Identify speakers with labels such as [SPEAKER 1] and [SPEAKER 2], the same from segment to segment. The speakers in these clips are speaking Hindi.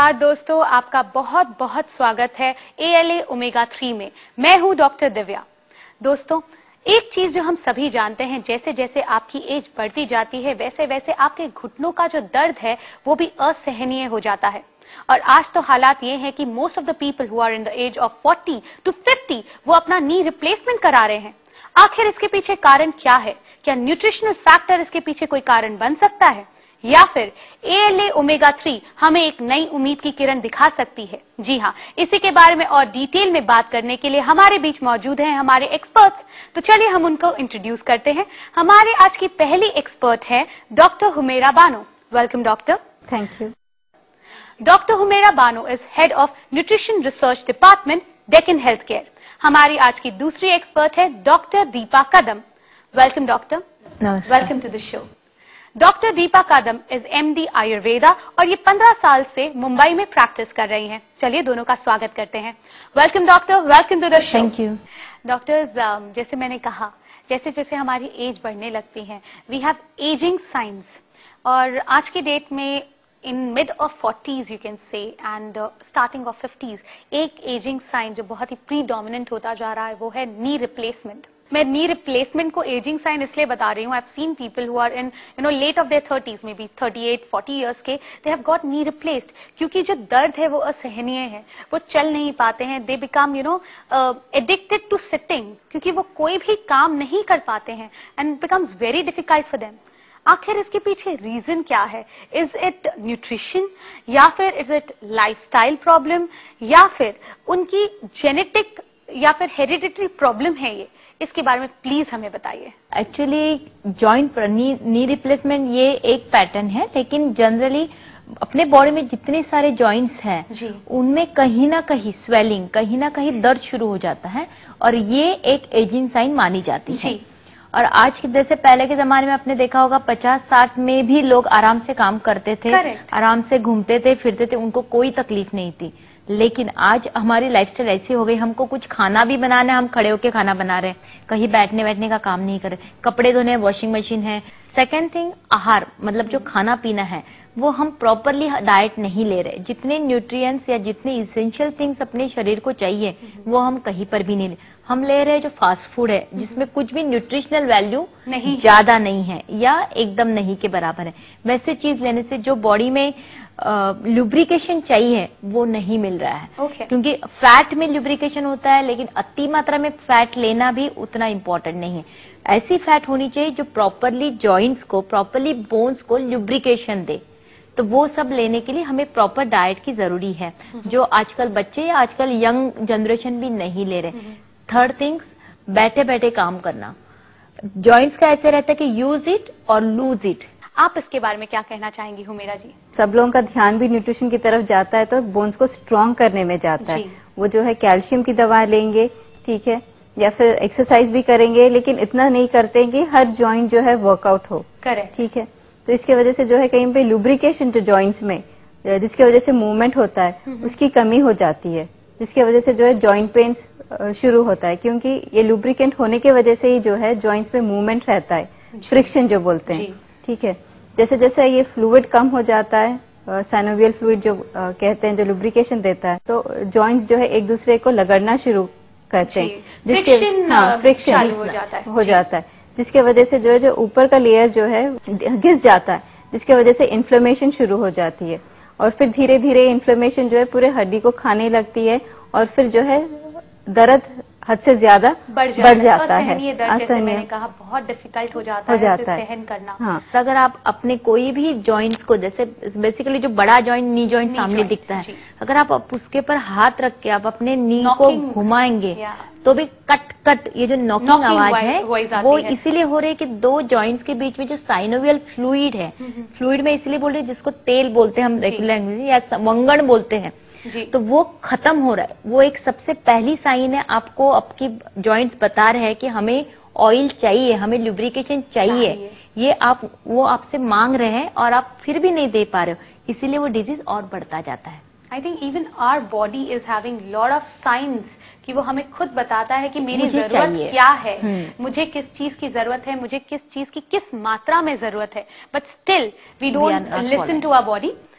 [SPEAKER 1] नमस्कार दोस्तों, आपका बहुत बहुत स्वागत है ALA ओमेगा 3 में। मैं हूं डॉक्टर दिव्या। दोस्तों, एक चीज जो हम सभी जानते हैं, जैसे जैसे आपकी एज बढ़ती जाती है वैसे वैसे आपके घुटनों का जो दर्द है वो भी असहनीय हो जाता है। और आज तो हालात ये है कि most of the people who are in the age of 40 to 50 वो अपना नी रिप्लेसमेंट करा रहे हैं। आखिर इसके पीछे कारण क्या है? क्या न्यूट्रिशनल फैक्टर इसके पीछे कोई कारण बन सकता है, या फिर ALA ओमेगा 3 हमें एक नई उम्मीद की किरण दिखा सकती है? जी हाँ, इसी के बारे में और डिटेल में बात करने के लिए हमारे बीच मौजूद हैं हमारे एक्सपर्ट्स। तो चलिए हम उनको इंट्रोड्यूस करते हैं। हमारे आज की पहली एक्सपर्ट है doctor Humera Bano. Welcome doctor.
[SPEAKER 2] Thank you.
[SPEAKER 1] Doctor Humera Bano is head of nutrition research department, Deccan health care. हमारी आज की दूसरी एक्सपर्ट है doctor Deepa Kadam. Welcome doctor. Welcome to the show. Doctor Deepa Kadam is MD Ayurveda और ये 15 साल से मुंबई में प्रैक्टिस कर रही हैं। चलिए दोनों का स्वागत करते हैं। Welcome doctor, welcome to the show.
[SPEAKER 2] Thank you.
[SPEAKER 1] Doctors, जैसे मैंने कहा, जैसे जैसे हमारी एज बढ़ने लगती है, वी हैव एजिंग साइंस, और आज की डेट में in mid of 40s you can say and starting of 50s एक एजिंग साइन जो बहुत ही प्रीडोमिनेंट होता जा रहा है वो है नी रिप्लेसमेंट। मैं नी रिप्लेसमेंट को एजिंग साइन इसलिए बता रही हूँ, I have seen people who are in late of their 30s, may be 38-40 years के, they have got knee replaced, क्योंकि जो दर्द है वो असहनीय है, वो चल नहीं पाते हैं। They become addicted to sitting, क्योंकि वो कोई भी काम नहीं कर पाते हैं and becomes very difficult for them. आखिर इसके पीछे रीजन क्या है? इज इट न्यूट्रिशन, या फिर इज इट लाइफस्टाइल प्रॉब्लम, या फिर उनकी जेनेटिक या फिर हेरिडिटरी प्रॉब्लम है? ये इसके बारे में प्लीज हमें बताइए।
[SPEAKER 2] एक्चुअली जॉइंट नी रिप्लेसमेंट ये एक पैटर्न है, लेकिन जनरली अपने बॉडी में जितने सारे जॉइंट्स हैं उनमें कहीं ना कहीं स्वेलिंग, कहीं ना कहीं दर्द शुरू हो जाता है, और ये एक एजिंग साइन मानी जाती है। और आज के जैसे पहले के जमाने में आपने देखा होगा 50-60 में भी लोग आराम से काम करते थे, आराम से घूमते थे, फिरते थे, उनको कोई तकलीफ नहीं थी। लेकिन आज हमारी लाइफस्टाइल ऐसी हो गई, हमको कुछ खाना भी बनाना है, हम खड़े होके खाना बना रहे हैं, कहीं बैठने का काम नहीं कर रहे, कपड़े धोने वॉशिंग मशीन है। सेकेंड थिंग, आहार, मतलब जो खाना पीना है वो हम प्रॉपरली डाइट नहीं ले रहे। जितने न्यूट्रिएंट्स या जितने इसेंशियल थिंग्स अपने शरीर को चाहिए वो हम कहीं पर भी नहीं ले। हम ले रहे हैं जो फास्ट फूड है, जिसमें कुछ भी न्यूट्रिशनल वैल्यू नहीं, ज्यादा नहीं है या एकदम नहीं के बराबर है। वैसे चीज लेने से जो बॉडी में लुब्रिकेशन चाहिए वो नहीं मिल रहा है। क्योंकि फैट में लुब्रिकेशन होता है, लेकिन अति मात्रा में फैट लेना भी उतना इम्पोर्टेंट नहीं है। ऐसी फैट होनी चाहिए जो प्रॉपरली जॉइंट्स को, प्रॉपरली बोन्स को लुब्रिकेशन दे। तो वो सब लेने के लिए हमें प्रॉपर डाइट की जरूरी है, जो आजकल बच्चे या आजकल यंग जनरेशन भी नहीं ले रहे। थर्ड थिंग्स, बैठे बैठे काम करना। जॉइंट्स का ऐसे रहता है कि यूज इट और लूज इट।
[SPEAKER 1] आप इसके बारे में क्या कहना चाहेंगी हुमेरा जी?
[SPEAKER 3] सब लोगों का ध्यान भी न्यूट्रिशन की तरफ जाता है, तो बोन्स को स्ट्रांग करने में जाता है। वो जो है कैल्शियम की दवा लेंगे, ठीक है, या फिर एक्सरसाइज भी करेंगे, लेकिन इतना नहीं करते कि हर जॉइंट जो है वर्कआउट हो।
[SPEAKER 1] करेक्ट।
[SPEAKER 3] ठीक है, तो इसके वजह से जो है कहीं पे लुब्रिकेशन जो जॉइंट्स में, जिसकी वजह से मूवमेंट होता है, उसकी कमी हो जाती है, जिसकी वजह से जो है जॉइंट पेन्स शुरू होता है। क्योंकि ये लुब्रिकेंट होने की वजह से ही जो है जॉइंट्स में मूवमेंट रहता है, फ्रिक्शन जो बोलते हैं। ठीक है, जैसे जैसे ये फ्लूइड कम हो जाता है, साइनोवियल फ्लूइड जो कहते हैं, जो लुब्रिकेशन देता है, तो जॉइंट्स जो है एक दूसरे को लगड़ना शुरू करते हैं, जिसके फ्रिक्शन हो जाता है, जिसके वजह से जो है जो ऊपर का लेयर जो है घिस जाता है, जिसके वजह से इन्फ्लेमेशन शुरू हो जाती है। और फिर धीरे धीरे इन्फ्लेमेशन जो है पूरे हड्डी को खाने लगती है, और फिर जो है दर्द हद से ज्यादा बढ़ जाता है।
[SPEAKER 1] जैसे मैंने कहा, बहुत डिफिकल्ट हो जाता है सहन करना।
[SPEAKER 2] हाँ, तो अगर आप अपने कोई भी जॉइंट्स को, जैसे बेसिकली जो बड़ा जॉइंट, नी जॉइंट सामने दिखता है, अगर आप उसके पर हाथ रख के आप अपने नी को घुमाएंगे तो भी कट कट ये जो नॉकिंग आवाज है वो इसीलिए हो रही है कि दो जॉइंट्स के बीच में जो साइनोवियल फ्लूइड है, फ्लूइड में इसलिए बोल रहे हैं जिसको तेल बोलते हैं हम लैंग्वेज, या वंगण बोलते हैं, तो वो खत्म हो रहा है। वो एक सबसे पहली साइन है, आपको आपकी जॉइंट्स बता रहे हैं कि हमें ऑयल चाहिए, हमें लुब्रिकेशन चाहिए। ये वो आपसे मांग रहे हैं और आप फिर भी नहीं दे पा रहे हो, इसीलिए वो डिजीज और बढ़ता जाता है।
[SPEAKER 1] I think even our body is having lot of science कि वो हमें खुद बताता है कि मेरी जरूरत क्या है, मुझे किस चीज की जरूरत है, मुझे किस चीज की किस मात्रा में जरूरत है, but still we don't listen to our body.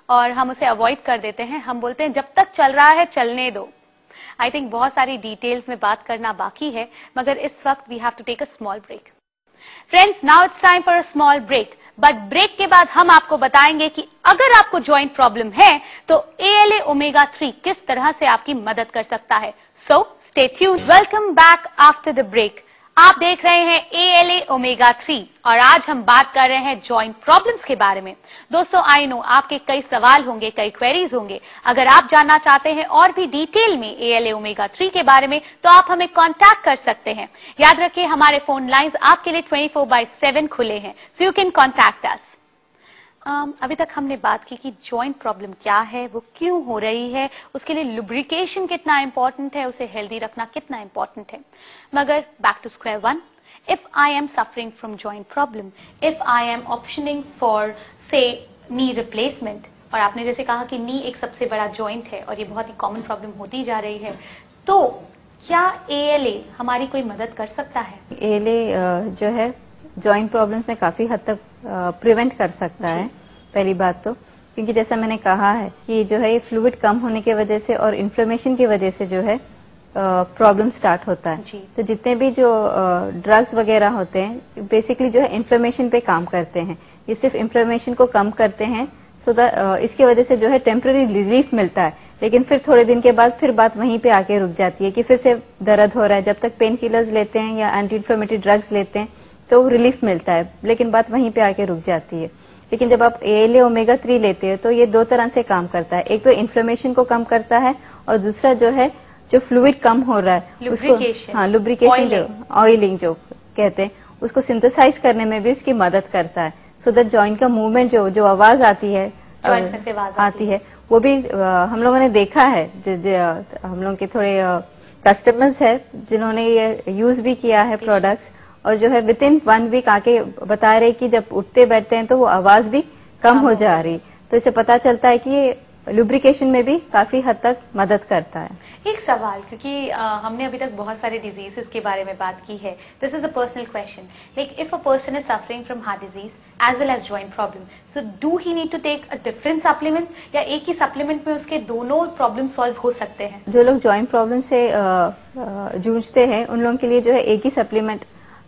[SPEAKER 1] और हम उसे अवॉइड कर देते हैं। हम बोलते हैं जब तक चल रहा है चलने दो। आई थिंक बहुत सारी डिटेल्स में बात करना बाकी है, मगर इस वक्त we have to take a small break. Friends, now it's time for a small break. But break के बाद हम आपको बताएंगे कि अगर आपको जॉइंट प्रॉब्लम है तो ALA ओमेगा 3 किस तरह से आपकी मदद कर सकता है। So stay tuned. Welcome back after the break. आप देख रहे हैं ALA ओमेगा 3 और आज हम बात कर रहे हैं जॉइंट प्रॉब्लम्स के बारे में। दोस्तों, आई नो आपके कई सवाल होंगे, कई क्वेरीज होंगे। अगर आप जानना चाहते हैं और भी डिटेल में ALA ओमेगा 3 के बारे में तो आप हमें कांटेक्ट कर सकते हैं। याद रखिए, हमारे फोन लाइंस आपके लिए 24/7 खुले हैं, so you can contact us. अभी तक हमने बात की कि जॉइंट प्रॉब्लम क्या है, वो क्यों हो रही है, उसके लिए लुब्रिकेशन कितना इंपॉर्टेंट है, उसे हेल्दी रखना कितना इंपॉर्टेंट है। मगर back to square one, if I am suffering from joint problem, if I am optioning for say knee replacement, और आपने जैसे कहा कि नी एक सबसे बड़ा जॉइंट है और ये बहुत ही कॉमन प्रॉब्लम होती जा रही है, तो क्या ALA हमारी कोई मदद कर सकता है?
[SPEAKER 3] ALA जो है जॉइंट प्रॉब्लम्स में काफी हद तक प्रिवेंट कर सकता है। पहली बात तो क्योंकि जैसा मैंने कहा है कि जो है ये फ्लूइड कम होने की वजह से और इन्फ्लेमेशन की वजह से जो है प्रॉब्लम स्टार्ट होता है। तो जितने भी जो ड्रग्स वगैरह होते हैं बेसिकली जो है इन्फ्लेमेशन पे काम करते हैं। ये सिर्फ इन्फ्लेमेशन को कम करते हैं, सो इसकी वजह से जो है टेम्पररी रिलीफ मिलता है, लेकिन फिर थोड़े दिन के बाद फिर बात वहीं पे आके रुक जाती है कि फिर से दर्द हो रहा है। जब तक पेन किलर्स लेते हैं या एंटी इन्फ्लेमेटरी ड्रग्स लेते हैं तो रिलीफ मिलता है, लेकिन बात वहीं पे आके रुक जाती है। लेकिन जब आप ALA ओमेगा 3 लेते हैं तो ये दो तरह से काम करता है। एक तो इन्फ्लेमेशन को कम करता है और दूसरा जो है जो फ्लूइड कम हो रहा है उसको, हाँ, लुब्रिकेशन, जो ऑयलिंग जो कहते हैं, उसको सिंथेसाइज करने में भी उसकी मदद करता है। सो दैट जॉइंट का मूवमेंट जो आवाज आती है वो भी हम लोगों ने देखा है। हम लोगों के थोड़े कस्टमर्स है जिन्होंने ये यूज भी किया है प्रोडक्ट्स, और जो है विद इन 1 वीक आके बता रहे कि जब उठते बैठते हैं तो वो आवाज भी कम हो जा रही। तो इससे पता चलता है कि ये लुब्रिकेशन में भी काफी हद तक मदद करता है।
[SPEAKER 1] एक सवाल, क्योंकि हमने अभी तक बहुत सारे डिजीजेस के बारे में बात की है, this is a personal question, like if a person is suffering from heart disease as well as joint problem, so do he need to take a different supplement, या एक ही सप्लीमेंट में उसके दोनों प्रॉब्लम सॉल्व हो सकते हैं? जो
[SPEAKER 3] लोग जॉइंट प्रॉब्लम से जूझते हैं उन लोगों के लिए जो है एक ही सप्लीमेंट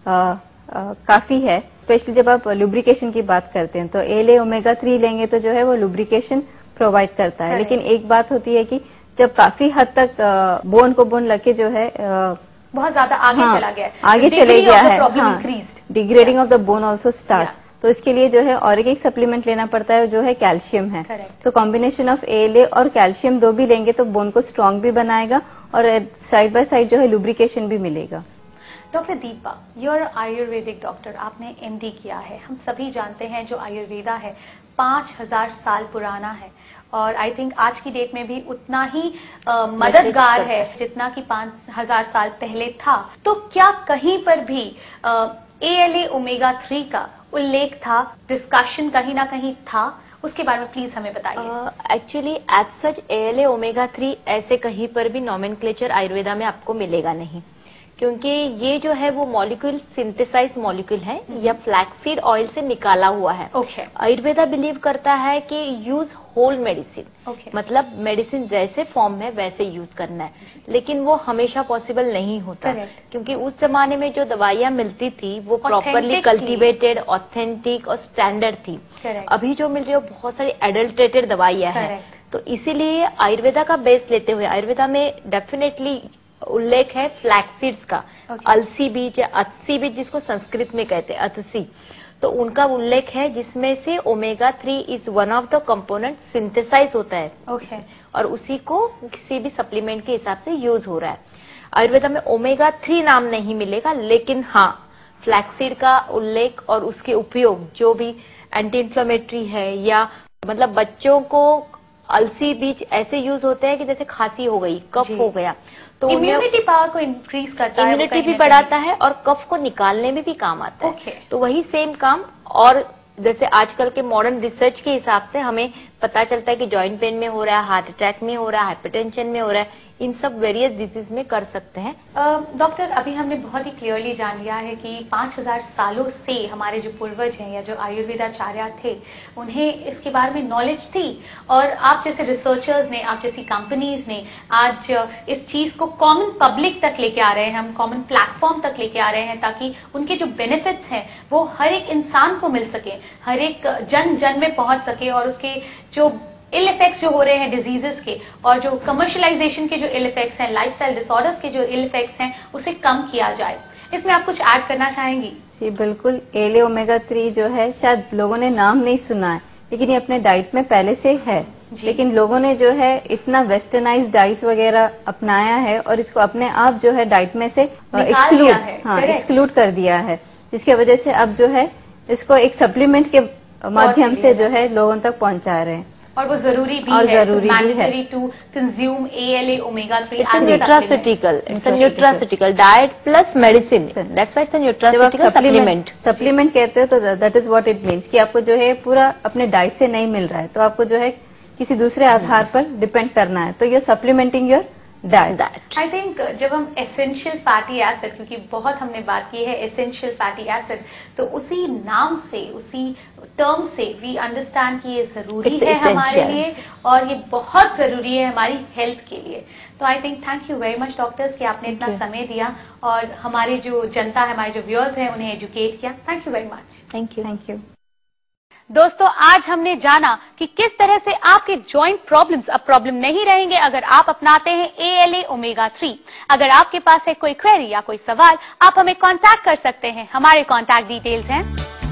[SPEAKER 3] काफी है। स्पेशली जब आप लुब्रिकेशन की बात करते हैं तो ALA ओमेगा 3 लेंगे तो जो है वो लुब्रिकेशन प्रोवाइड करता है। लेकिन एक बात होती है कि जब काफी हद तक बोन को बोन लगे जो है
[SPEAKER 1] बहुत ज्यादा आगे चला गया है,
[SPEAKER 3] आगे चले गया है, degrading of the bone also start, तो इसके लिए जो है और एक सप्लीमेंट लेना पड़ता है जो है कैल्शियम है। तो कॉम्बिनेशन ऑफ ALA और कैल्शियम दो भी लेंगे तो बोन को स्ट्रांग भी बनाएगा और साइड बाय साइड जो है लुब्रिकेशन भी मिलेगा।
[SPEAKER 1] Doctor Deepa, your Ayurvedic doctor, आपने MD किया है। हम सभी जानते हैं जो आयुर्वेदा है 5000 साल पुराना है और आई थिंक आज की डेट में भी उतना ही मददगार है जितना कि 5000 साल पहले था। तो क्या कहीं पर भी ALA ओमेगा 3 का उल्लेख था, डिस्कशन कहीं ना कहीं था? उसके बारे में प्लीज हमें बताइए।
[SPEAKER 2] Actually as such ALA omega 3 ऐसे कहीं पर भी नॉमेनक्लेचर आयुर्वेदा में आपको मिलेगा नहीं, क्योंकि ये जो है वो मॉलिक्यूल सिंथेसाइज मॉलिक्यूल है या फ्लैक्सीड ऑयल से निकाला हुआ है। आयुर्वेदा बिलीव करता है कि यूज होल मेडिसिन, मतलब मेडिसिन जैसे फॉर्म में वैसे यूज करना है, लेकिन वो हमेशा पॉसिबल नहीं होता, क्योंकि उस जमाने में जो दवाइयां मिलती थी वो प्रॉपरली कल्टीवेटेड, ऑथेंटिक और स्टैंडर्ड थी। अभी जो मिल रही है बहुत सारी एडल्ट्रेटेड दवाइयां हैं, तो इसीलिए आयुर्वेदा का बेस लेते हुए आयुर्वेदा में डेफिनेटली उल्लेख है फ्लैक्सीड्स का, अलसी बीज या अतसी बीज जिसको संस्कृत में कहते हैं अतसी, तो उनका उल्लेख है जिसमें से omega 3 is one of the component synthesize होता है और उसी को किसी भी सप्लीमेंट के हिसाब से यूज हो रहा है। आयुर्वेदा में ओमेगा 3 नाम नहीं मिलेगा, लेकिन हाँ फ्लैक्सीड का उल्लेख और उसके उपयोग जो भी एंटी इन्फ्लेमेटरी है, या मतलब बच्चों को अलसी बीज ऐसे यूज होते हैं कि जैसे खांसी हो गई, कफ हो गया, तो
[SPEAKER 1] इम्यूनिटी पावर को इंक्रीज करता है,
[SPEAKER 2] इम्यूनिटी भी बढ़ाता है और कफ को निकालने में भी काम आता है। तो वही सेम काम, और जैसे आजकल के मॉडर्न रिसर्च के हिसाब से हमें पता चलता है कि जॉइंट पेन में हो रहा है, हार्ट अटैक में हो रहा है, हाइपरटेंशन में हो रहा है, इन सब वेरियस डिजीज में कर सकते हैं।
[SPEAKER 1] डॉक्टर, अभी हमने बहुत ही क्लियरली जान लिया है कि 5000 सालों से हमारे जो पूर्वज हैं या जो आयुर्वेदाचार्य थे, उन्हें इसके बारे में नॉलेज थी, और आप जैसे रिसर्चर्स ने, आप जैसी कंपनीज ने आज इस चीज को कॉमन पब्लिक तक लेके आ रहे हैं, हम कॉमन प्लेटफॉर्म तक लेके आ रहे हैं, ताकि उनके जो बेनिफिट्स हैं वो हर एक इंसान को मिल सके, हर एक जन जन में पहुंच सके, और उसके जो इल इफेक्ट्स जो हो रहे हैं डिजीजेस के, और जो कमर्शलाइजेशन के जो इल इफेक्ट्स हैं, लाइफस्टाइल डिसऑर्डर्स के जो इल इफेक्ट्स हैं, उसे कम किया जाए। इसमें आप कुछ ऐड करना चाहेंगी?
[SPEAKER 3] जी बिल्कुल। एले ओमेगा 3 जो है, शायद लोगों ने नाम नहीं सुना है, लेकिन ये अपने डाइट में पहले से है, लेकिन लोगों ने जो है इतना वेस्टर्नाइज डाइट वगैरह अपनाया है और इसको अपने आप जो है डाइट में से एक्सक्लूड कर दिया है, जिसकी वजह से अब जो है इसको एक सप्लीमेंट के माध्यम से जो है लोगों तक पहुंचा रहे हैं,
[SPEAKER 1] और वो जरूरी भी
[SPEAKER 3] और
[SPEAKER 1] है,
[SPEAKER 3] जरूरी भी है
[SPEAKER 1] to consume ALA omega 3
[SPEAKER 2] It's a nutraceutical. It's a nutraceutical diet plus medicine. That's why it's a nutraceutical supplement.
[SPEAKER 3] Supplement कहते हैं तो that is what it means कि आपको जो है पूरा अपने डाइट से नहीं मिल रहा है, तो आपको जो है किसी दूसरे आधार पर डिपेंड करना है, तो you're supplementing your diet.
[SPEAKER 1] I think जब हम एसेंशियल फैटी एसिड, क्योंकि बहुत हमने बात की है एसेंशियल फैटी एसिड, तो उसी नाम से, उसी टर्म से वी अंडरस्टैंड कि ये जरूरी है हमारे लिए, और ये बहुत जरूरी है हमारी हेल्थ के लिए। तो I think thank you very much doctors कि आपने इतना समय दिया और हमारी जो जनता है, हमारे जो व्यूअर्स हैं, उन्हें एजुकेट किया। Thank you very much.
[SPEAKER 3] Thank you.
[SPEAKER 1] दोस्तों, आज हमने जाना कि किस तरह से आपके जॉइंट प्रॉब्लम्स अब प्रॉब्लम नहीं रहेंगे अगर आप अपनाते हैं ALA omega 3। अगर आपके पास है कोई क्वेरी या कोई सवाल, आप हमें कांटेक्ट कर सकते हैं। हमारे कांटेक्ट डिटेल्स हैं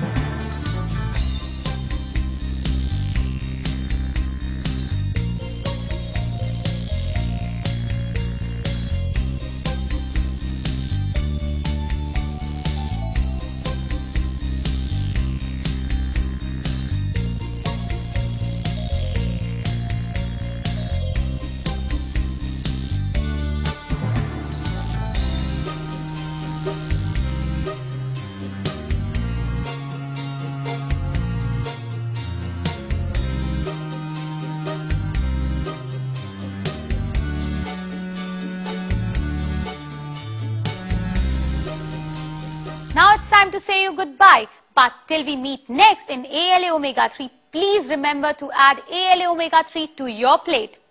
[SPEAKER 1] Now it's time to say you goodbye. But till we meet next in ALA omega 3, please remember to add ALA omega 3 to your plate.